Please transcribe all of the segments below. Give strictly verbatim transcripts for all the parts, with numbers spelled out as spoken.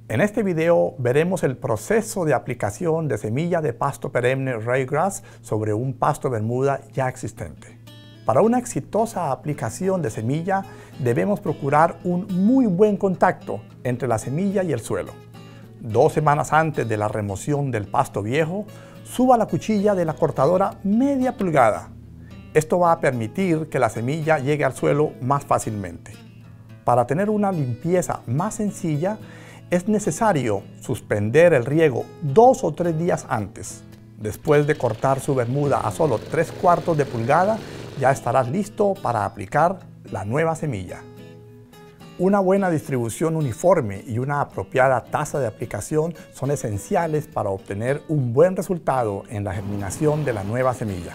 En este video veremos el proceso de aplicación de semilla de pasto perenne Ryegrass sobre un pasto bermuda ya existente. Para una exitosa aplicación de semilla debemos procurar un muy buen contacto entre la semilla y el suelo. Dos semanas antes de la remoción del pasto viejo, suba la cuchilla de la cortadora media pulgada. Esto va a permitir que la semilla llegue al suelo más fácilmente. Para tener una limpieza más sencilla, es necesario suspender el riego dos o tres días antes. Después de cortar su bermuda a solo tres cuartos de pulgada, ya estarás listo para aplicar la nueva semilla. Una buena distribución uniforme y una apropiada tasa de aplicación son esenciales para obtener un buen resultado en la germinación de la nueva semilla.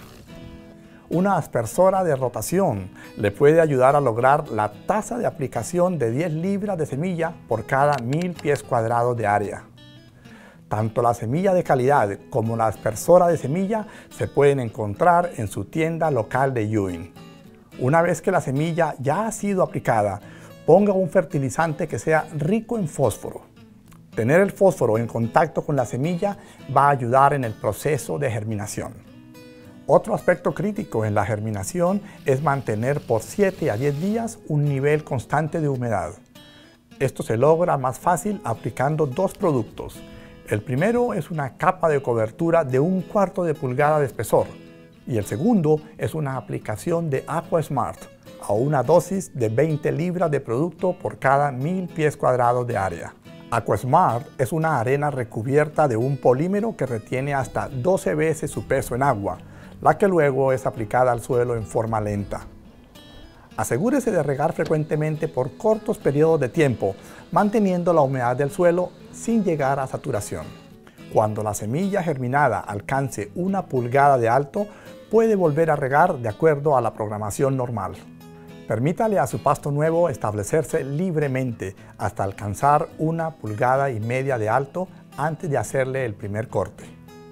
Una aspersora de rotación le puede ayudar a lograr la tasa de aplicación de diez libras de semilla por cada mil pies cuadrados de área. Tanto la semilla de calidad como la aspersora de semilla se pueden encontrar en su tienda local de Ewing. Una vez que la semilla ya ha sido aplicada, ponga un fertilizante que sea rico en fósforo. Tener el fósforo en contacto con la semilla va a ayudar en el proceso de germinación. Otro aspecto crítico en la germinación es mantener por siete a diez días un nivel constante de humedad. Esto se logra más fácil aplicando dos productos. El primero es una capa de cobertura de un cuarto de pulgada de espesor y el segundo es una aplicación de AquaSmart a una dosis de veinte libras de producto por cada mil pies cuadrados de área. AquaSmart es una arena recubierta de un polímero que retiene hasta doce veces su peso en agua, la que luego es aplicada al suelo en forma lenta. Asegúrese de regar frecuentemente por cortos periodos de tiempo, manteniendo la humedad del suelo sin llegar a saturación. Cuando la semilla germinada alcance una pulgada de alto, puede volver a regar de acuerdo a la programación normal. Permítale a su pasto nuevo establecerse libremente hasta alcanzar una pulgada y media de alto antes de hacerle el primer corte.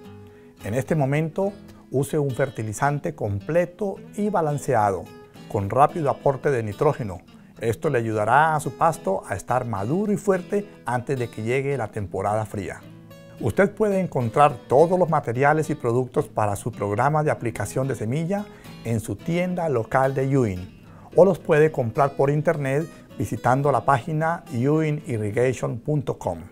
En este momento, use un fertilizante completo y balanceado, con rápido aporte de nitrógeno. Esto le ayudará a su pasto a estar maduro y fuerte antes de que llegue la temporada fría. Usted puede encontrar todos los materiales y productos para su programa de aplicación de semilla en su tienda local de Ewing, o los puede comprar por internet visitando la página ewing irrigation punto com.